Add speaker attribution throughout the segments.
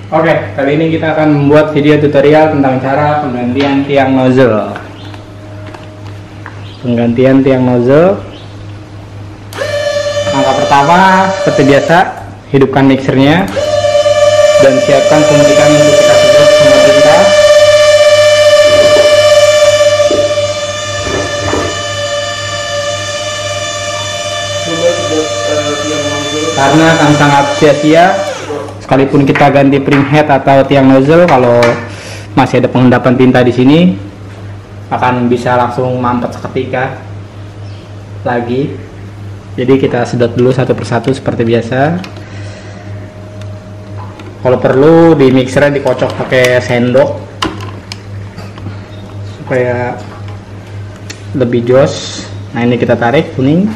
Speaker 1: Oke, kali ini kita akan membuat video tutorial tentang cara penggantian tiang nozzle. Langkah pertama, seperti biasa, hidupkan mixernya dan siapkan pemutikan untuk kita sedot semua tinta. Karena akan sangat sia-sia sekalipun kita ganti pring head atau tiang nozzle, kalau masih ada pengendapan tinta di sini akan bisa langsung mampet seketika lagi. Jadi kita sedot dulu satu persatu seperti biasa. Kalau perlu di mixernya dikocok pakai sendok supaya lebih jos. Nah, ini kita tarik kuning.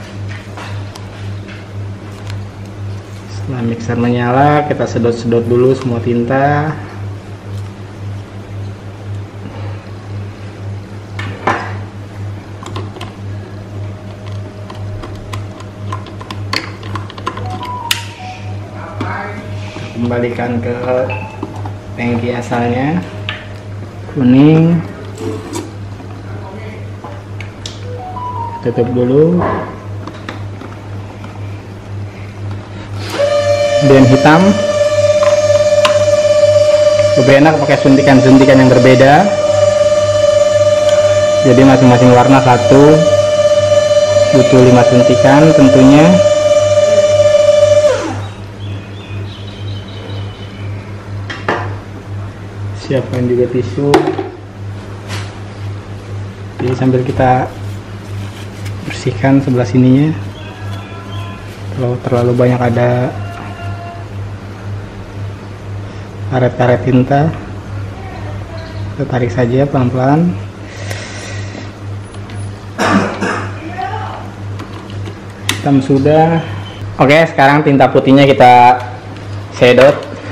Speaker 1: Setelah mixer menyala, kita sedot-sedot dulu semua tinta. Kembalikan ke tangki asalnya, kuning. Tutup dulu. Dan hitam, lebih enak pakai suntikan-suntikan yang berbeda, jadi masing-masing warna satu, butuh 5 suntikan tentunya. Siapkan juga tisu, jadi sambil kita bersihkan sebelah sininya. Kalau terlalu banyak ada karet-karet tinta, kita tarik saja pelan-pelan. Hitam sudah. Oke, sekarang tinta putihnya kita sedot.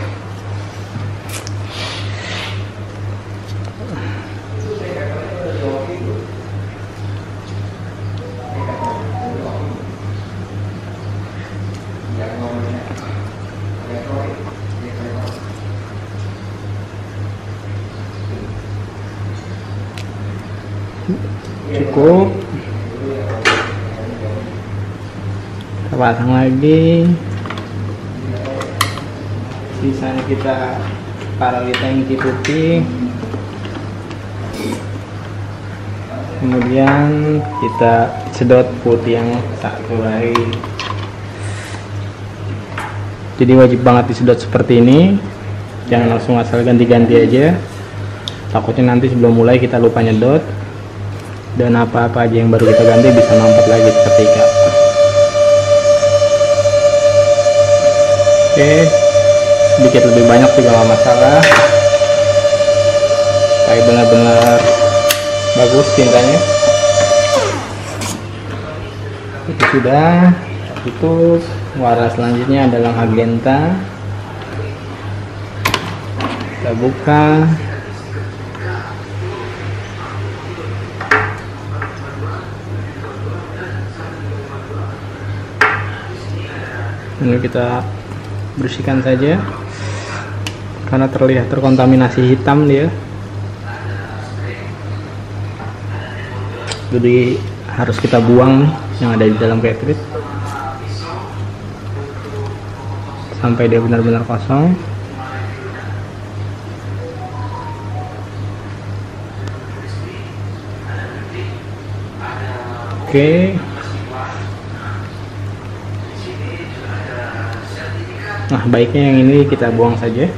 Speaker 1: Cukup, kita pasang lagi. Sisanya kita taruh di tangki putih, kemudian kita sedot putih yang satu lagi. Jadi wajib banget disedot seperti ini, jangan langsung asal ganti-ganti aja, takutnya nanti sebelum mulai kita lupa nyedot dan apa-apa aja yang baru kita ganti bisa mampet lagi seketika. Oke, sedikit lebih banyak juga nggak masalah, kayak benar-benar bagus tintanya. Itu sudah. Itu warna selanjutnya adalah magenta. Kita buka. Ini kita bersihkan saja karena terlihat terkontaminasi hitam dia, jadi harus kita buang yang ada di dalam cartridge sampai dia benar-benar kosong. Oke. Nah, baiknya yang ini kita buang saja.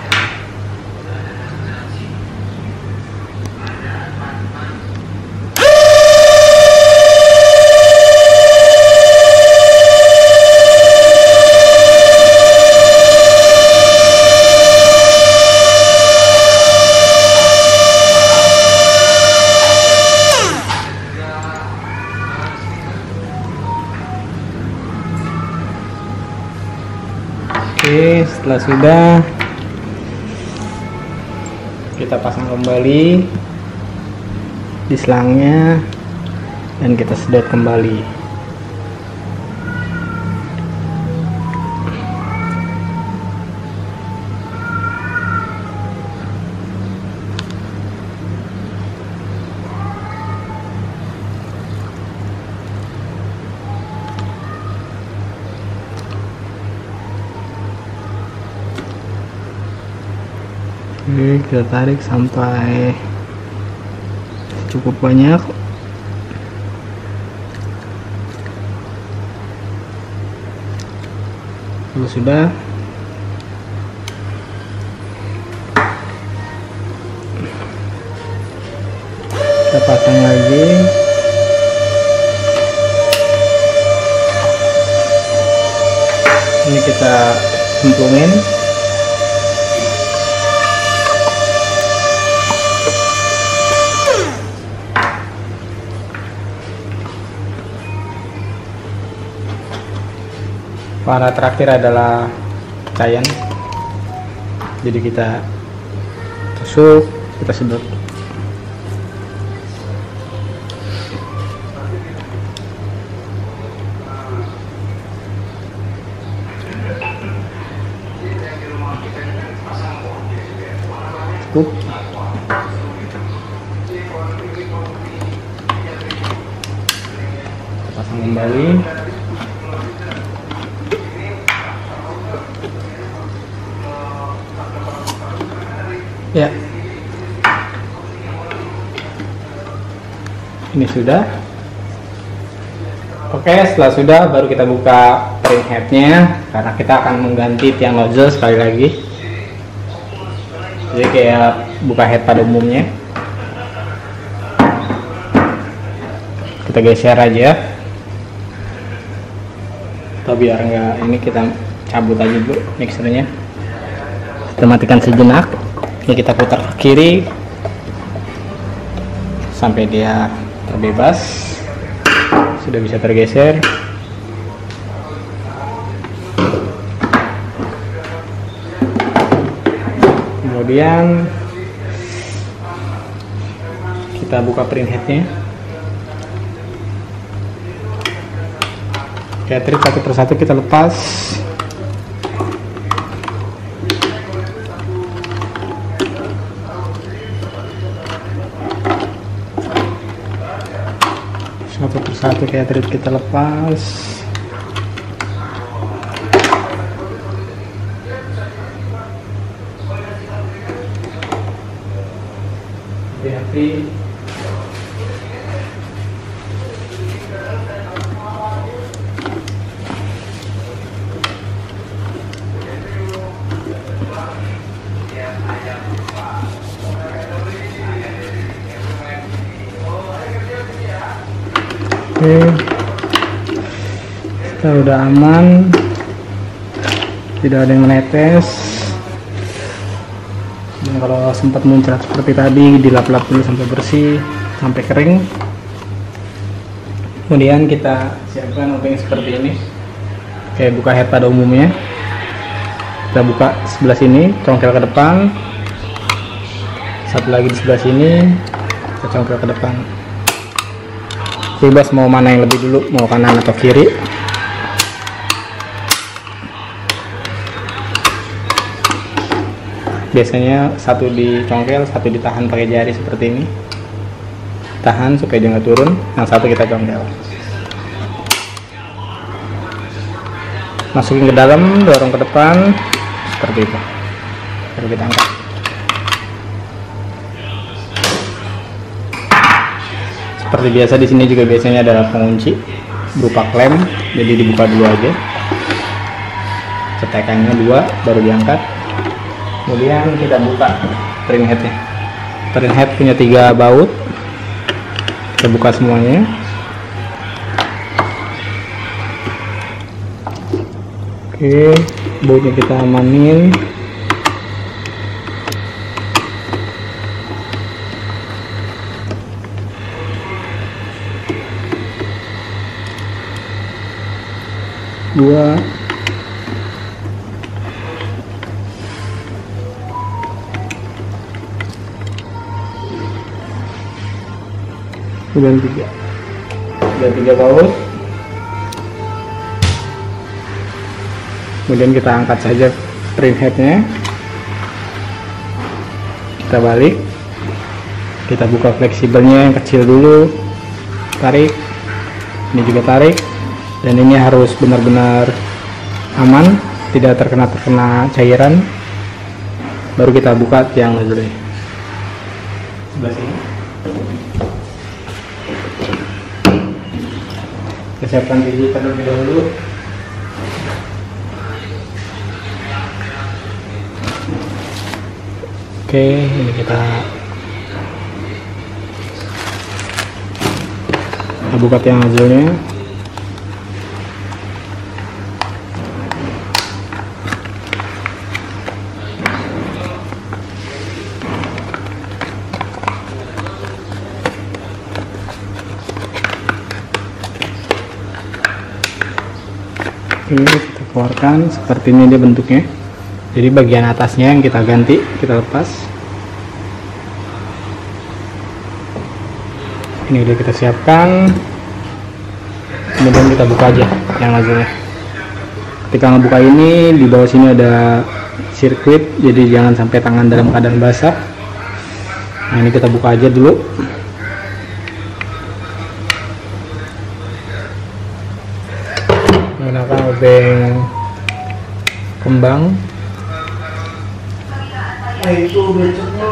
Speaker 1: Oke, setelah sudah, kita pasang kembali di selangnya dan kita sedot kembali. Oke, kita tarik sampai cukup banyak. Kalau sudah, kita pasang lagi. Ini kita cemplungin. Warna terakhir adalah cayenne. Jadi kita tusuk, kita sedot. Cukup. Pasang kembali. Ya, ini sudah. Oke, setelah sudah baru kita buka spring headnya, karena kita akan mengganti tiang nozzle sekali lagi. Jadi kayak buka head pada umumnya. Kita geser aja, atau biar enggak ini kita cabut aja dulu mixernya. Kita matikan sejenak. Ini kita putar ke kiri sampai dia terbebas, sudah bisa tergeser. Kemudian kita buka print headnya. Cartridge satu persatu kita lepas. Satu persatu cartridge kita lepas. Hati-hati. Oke, kita udah aman, tidak ada yang menetes. Dan kalau sempat muncrat seperti tadi, dilap-lap dulu sampai bersih, sampai kering. Kemudian kita siapkan obeng seperti ini. Oke, buka head pada umumnya. Kita buka sebelah sini, congkel ke depan. Satu lagi di sebelah sini, kita congkel ke depan. Bebas mau mana yang lebih dulu, mau kanan atau kiri. Biasanya satu dicongkel, satu ditahan pakai jari seperti ini. Tahan supaya dia nggak turun, yang satu kita congkel. Masukin ke dalam, dorong ke depan, seperti itu. Baru kita angkat. Seperti biasa di sini juga biasanya ada pengunci berupa klem, jadi dibuka dulu aja. Cetekannya 2 baru diangkat. Kemudian kita buka spring headnya. Spring head punya 3 baut. Kita buka semuanya. Oke, bautnya kita amanin. Dua, kemudian 3. Ada 3 baut. Kemudian kita angkat saja spring headnya. Kita balik. Kita buka fleksibelnya yang kecil dulu. Tarik. Ini juga tarik. Dan ini harus benar-benar aman, tidak terkena cairan. baru kita buka tiang nozzle sebelah sini. Kita siapkan tisu terlebih dahulu. Oke, ini kita buka tiang nozzle-nya. Oke, kita keluarkan. Seperti ini dia bentuknya. Jadi bagian atasnya yang kita ganti, kita lepas. Ini udah kita siapkan. Kemudian kita buka aja yang nozzle-nya. Ketika ngebuka ini, di bawah sini ada sirkuit, jadi jangan sampai tangan dalam keadaan basah. Nah, ini kita buka aja dulu. Menggunakan obeng kembang.
Speaker 2: Itu beceknya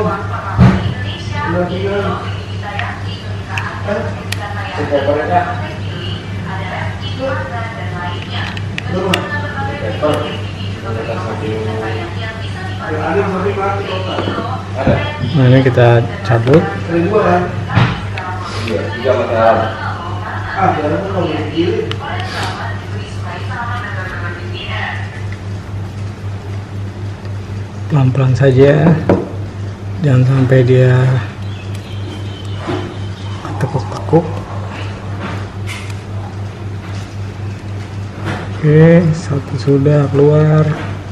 Speaker 1: nah, ini kita cabut. Pelan-pelan saja, jangan sampai dia tekuk-tekuk. Oke, satu sudah keluar.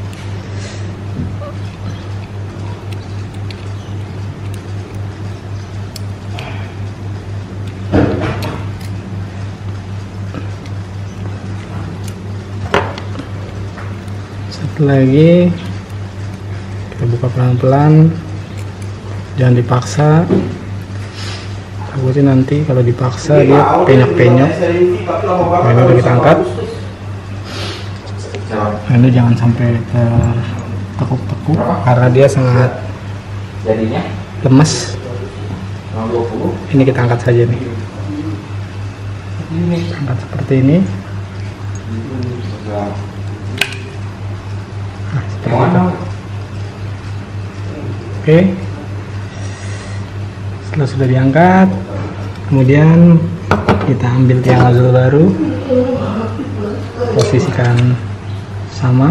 Speaker 1: Satu lagi. Kita buka pelan-pelan, jangan dipaksa. Takutnya nanti kalau dipaksa dia penyok-penyok. Nah, ini udah kita angkat. Nah, ini jangan sampai tertekuk-tekuk karena dia sangat lemes. Ini kita angkat saja nih. Angkat seperti ini. Nah, seperti itu. Oke, setelah sudah diangkat, kemudian kita ambil tiang nozzle baru, posisikan sama,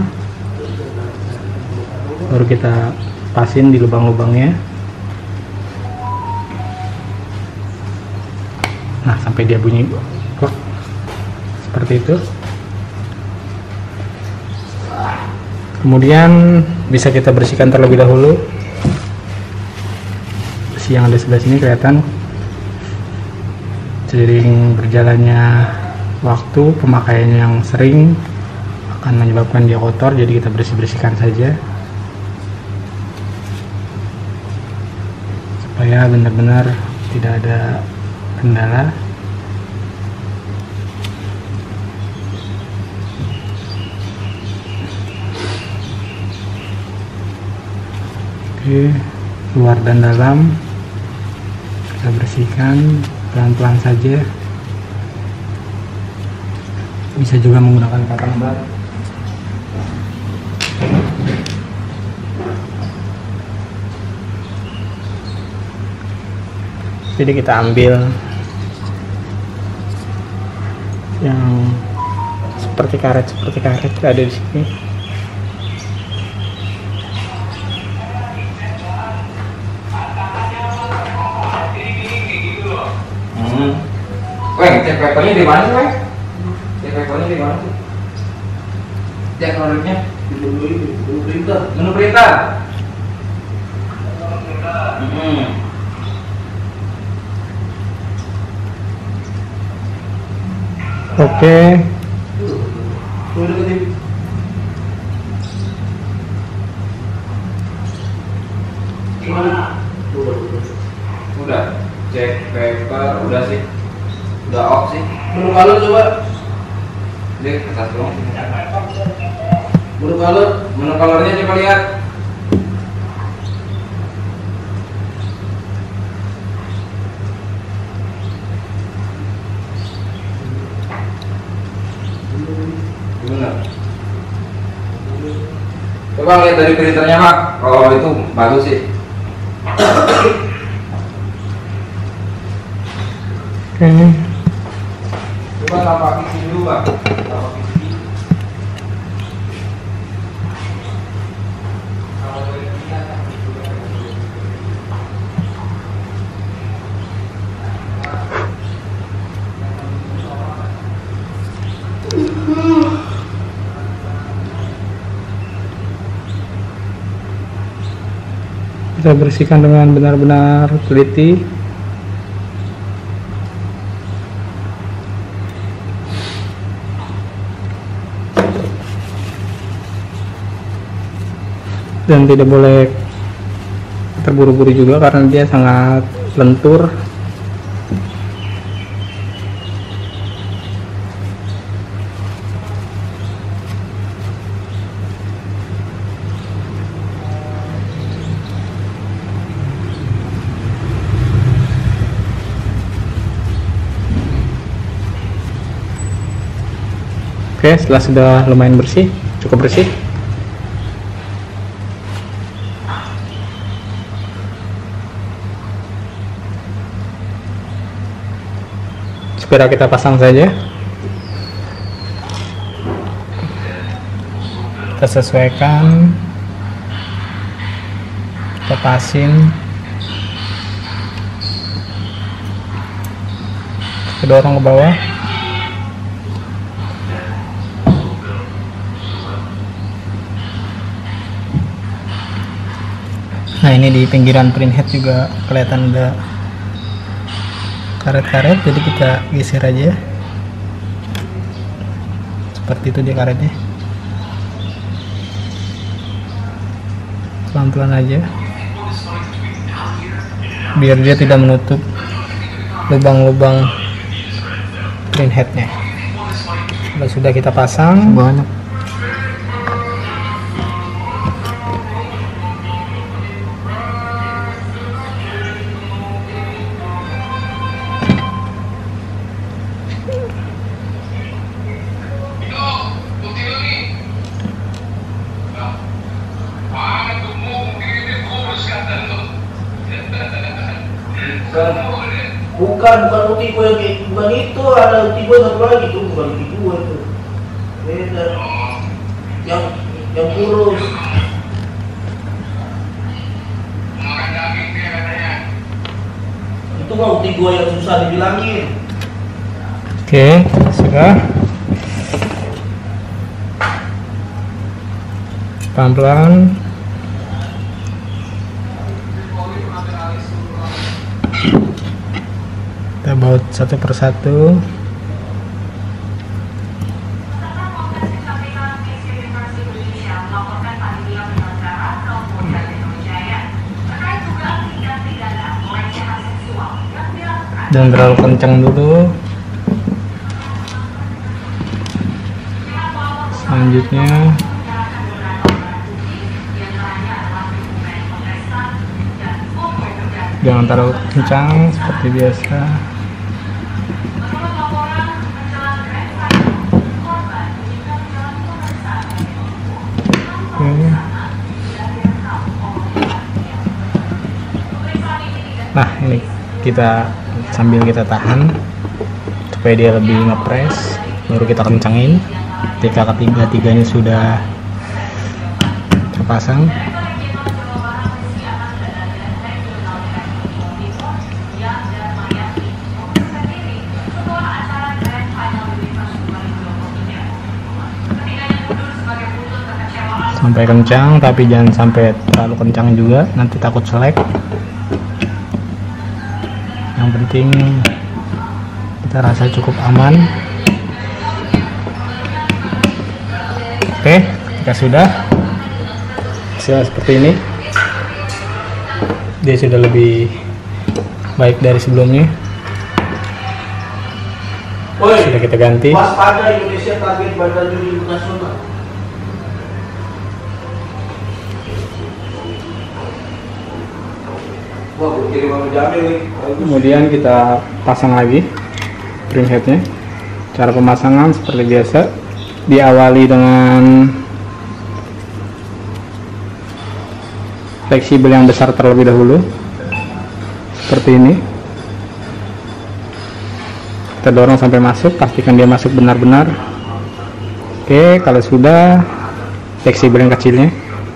Speaker 1: baru kita pasin di lubang-lubangnya. Nah, sampai dia bunyi klak seperti itu. Kemudian bisa kita bersihkan terlebih dahulu. Yang ada sebelah sini kelihatan. Seiring berjalannya waktu, pemakaiannya yang sering akan menyebabkan dia kotor, jadi kita bersihkan saja supaya benar-benar tidak ada kendala. Oke, luar dan dalam kita bersihkan pelan-pelan saja. Bisa juga menggunakan katang bat. Jadi kita ambil yang seperti karet ada di sini.
Speaker 3: Weng, cek papernya di mana sih, Weng? Cek papernya di mana sih? Cek produknya menu printer. Menu printer.
Speaker 1: Oke.
Speaker 3: Udah. Cek paper, udah sih. Udah off sih.
Speaker 2: Menu color coba.
Speaker 3: Dek, atas dong.
Speaker 2: Menu color.
Speaker 3: Menu colornya coba lihat. Coba lihat dari printernya Pak, kalau itu bagus sih.
Speaker 1: Oke.
Speaker 3: Coba tapak kisi dulu Pak. Tapak kisi.
Speaker 1: Kita bersihkan dengan benar-benar teliti. Dan tidak boleh terburu-buru juga karena dia sangat lentur. Oke, setelah sudah lumayan bersih, cukup bersih, segera kita pasang saja. Kita sesuaikan, kita pasin, kita dorong ke bawah. Nah, ini di pinggiran printhead juga kelihatan ada karet-karet, jadi kita geser aja. Seperti itu dia karetnya. Pelan-pelan aja, biar dia tidak menutup lubang-lubang printheadnya. Kalau sudah kita pasang banyak.
Speaker 2: Bukan Utigo yang kayak bukan itu, ada Utigo satu lagi tuh, bukan Utigo itu. Beda. Yang kurus. Itu mah Utigo yang susah dibilangin.
Speaker 1: Oke, sudah. Pelan-pelan. Kita baut satu persatu. Jangan terlalu kencang dulu. Selanjutnya jangan terlalu kencang seperti biasa. Nah, ini kita sambil kita tahan supaya dia lebih ngepres, baru kita kencangin. Ketika ketiga-tiganya sudah terpasang, sampai kencang, tapi jangan sampai terlalu kencang juga, nanti takut selek. Yang penting kita rasa cukup aman. Oke, jika sudah seperti ini, dia sudah lebih baik dari sebelumnya. Sudah kita ganti.
Speaker 2: Waspada Indonesia target Bandar Judi Nasional.
Speaker 1: Kemudian kita pasang lagi printheadnya. Cara pemasangan seperti biasa, diawali dengan fleksibel yang besar terlebih dahulu seperti ini. Kita dorong sampai masuk, pastikan dia masuk benar-benar. Oke, kalau sudah, fleksibel yang kecilnya.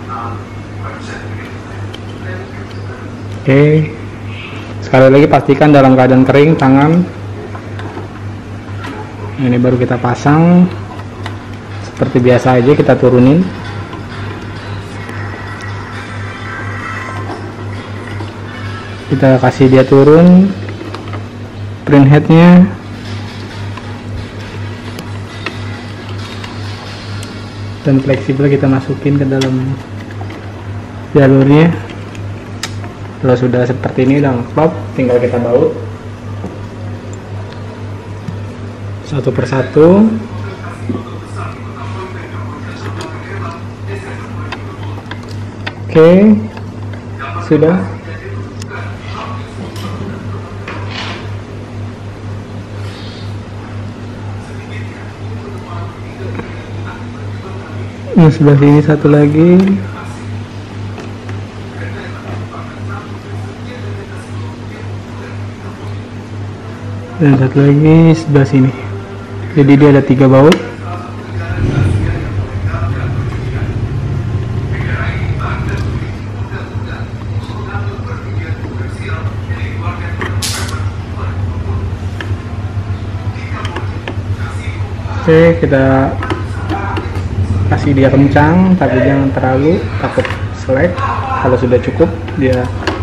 Speaker 1: Oke, sekali lagi pastikan dalam keadaan kering tangan. Ini baru kita pasang. Seperti biasa aja kita turunin. Kita kasih dia turun print headnya. Dan fleksibel kita masukin ke dalam jalurnya. Kalau sudah seperti ini udah klop, tinggal kita baut satu persatu. Oke, sudah. Nah, sebelah sini satu lagi. Dan satu lagi sebelah sini. Jadi dia ada 3 baut. Oke, kita kasih dia kencang, tapi jangan terlalu, takut selek. Kalau sudah cukup, dia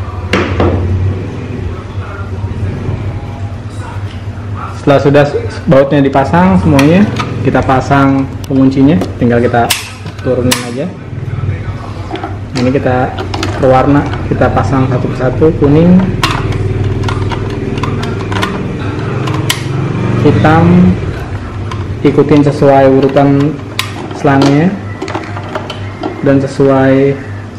Speaker 1: setelah sudah bautnya dipasang semuanya, kita pasang penguncinya, tinggal kita turunin aja. Ini kita berwarna, kita pasang satu persatu, kuning, hitam, ikutin sesuai urutan selangnya dan sesuai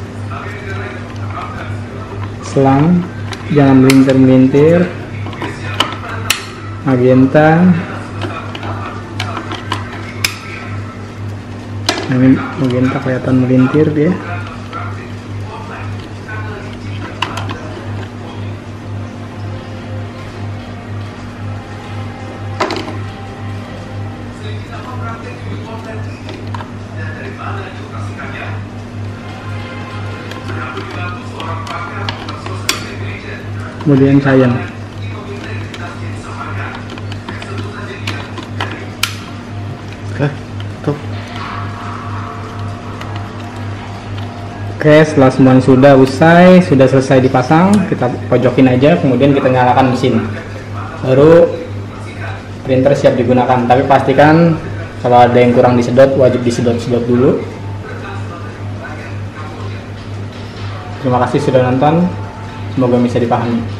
Speaker 1: selang, jangan melintir-melintir. Magenta, ini magenta kelihatan melintir dia. Kemudian sayang. Oke, setelah semuanya sudah usai, sudah selesai dipasang, kita pojokin aja, kemudian kita nyalakan mesin. Baru printer siap digunakan. Tapi pastikan kalau ada yang kurang disedot, wajib disedot-sedot dulu. Terima kasih sudah nonton, semoga bisa dipahami.